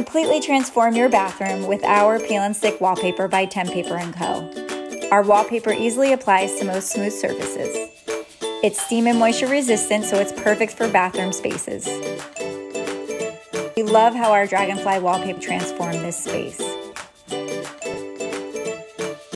Completely transform your bathroom with our Peel and Stick Wallpaper by Tempaper & Co. Our wallpaper easily applies to most smooth surfaces. It's steam and moisture resistant, so it's perfect for bathroom spaces. We love how our Dragonfly wallpaper transformed this space.